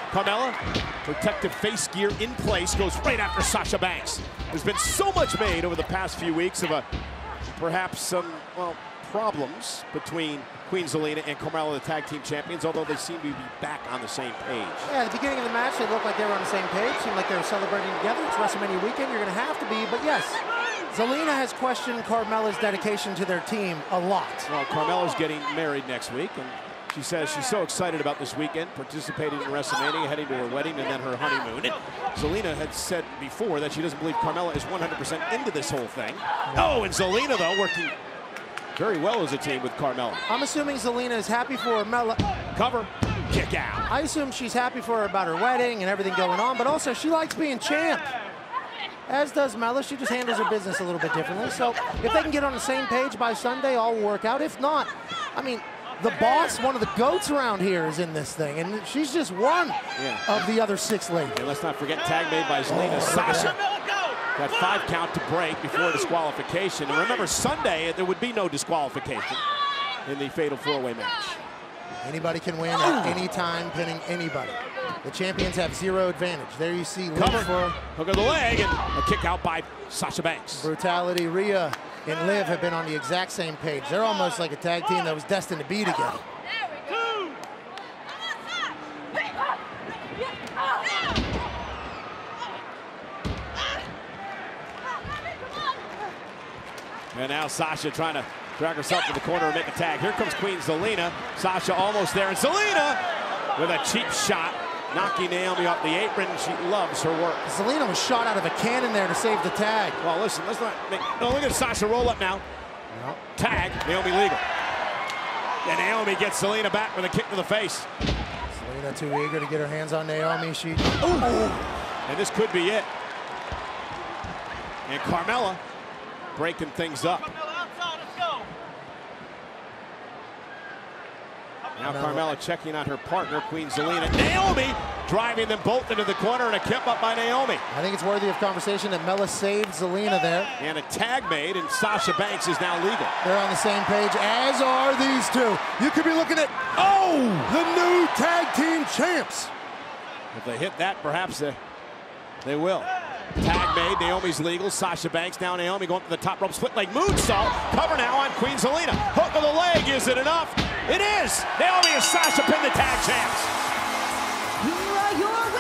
Carmella, protective face gear in place, goes right after Sasha Banks. There's been so much made over the past few weeks of perhaps some, well, problems between Queen Zelina and Carmella, the tag team champions, although they seem to be back on the same page. Yeah, at the beginning of the match, they looked like they were on the same page. Seemed like they were celebrating together. It's WrestleMania weekend. You're going to have to be. But yes, Zelina has questioned Carmella's dedication to their team a lot. Well, Carmella's getting married next week, and she says she's so excited about this weekend, participating in WrestleMania, heading to her wedding, and then her honeymoon. And Zelina had said before that she doesn't believe Carmella is 100% into this whole thing. Oh, and Zelina, though, working very well as a team with Carmella. I'm assuming Zelina is happy for Carmella. Cover, kick out. I assume she's happy for her about her wedding and everything going on, but also she likes being champ. As does Mella. She just handles her business a little bit differently. So if they can get on the same page by Sunday, all will work out. If not, I mean, the boss, one of the GOATs around here, is in this thing, and she's just one of the other 6 ladies. And let's not forget, tag made by Zelina. Sasha got 5 count to break before disqualification. And remember, Sunday, there would be no disqualification in the fatal 4-way match. Anybody can win at any time, pinning anybody. The champions have 0 advantage. There you see Liv for hook of the leg, and a kick out by Sasha Banks. Brutality. Rhea and Liv have been on the exact same page. They're almost like a tag team that was destined to be together. And now Sasha trying to drag herself to the corner and make a tag. Here comes Queen Zelina. Sasha almost there, and Zelina with a cheap shot, knocking Naomi off the apron. She loves her work. Zelina was shot out of a cannon there to save the tag. Well, listen, let's not make... No, look at Sasha roll up now. No. Tag, Naomi legal. And Naomi gets Zelina back with a kick to the face. Zelina too eager to get her hands on Naomi. She... Ooh. And this could be it. And Carmella breaking things up. Now Carmella checking on her partner, Queen Zelina. Naomi driving them both into the corner, and a kept up by Naomi. I think it's worthy of conversation that Mella saved Zelina there. And a tag made, and Sasha Banks is now legal. They're on the same page, as are these two. You could be looking at, the new tag team champs. If they hit that, perhaps they will. Tag made, Naomi's legal. Sasha Banks, now Naomi going to the top rope, split leg moonsault. Cover now on Queen Zelina. Hook of the leg, is it enough? It is! Naomi and Sasha pin the tag champs. Here are your